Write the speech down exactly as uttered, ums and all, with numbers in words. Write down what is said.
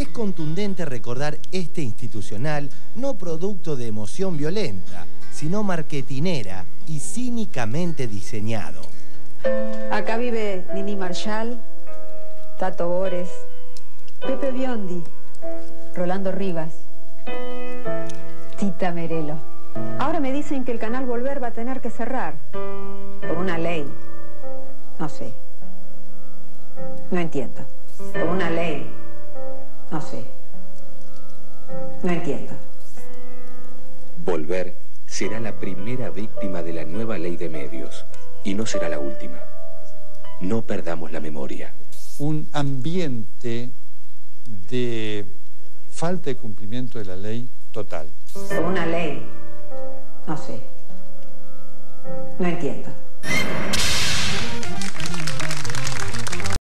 Es contundente recordar este institucional no producto de emoción violenta, sino marketinera y cínicamente diseñado. Acá vive Nini Marshall, Tato Bores, Pepe Biondi, Rolando Rivas, Tita Merelo. Ahora me dicen que el canal Volver va a tener que cerrar por una ley. No sé. No entiendo. Por una ley. No sé. No entiendo. Volver será la primera víctima de la nueva ley de medios y no será la última. No perdamos la memoria. Un ambiente de falta de cumplimiento de la ley total. Por una ley. No sé. No entiendo.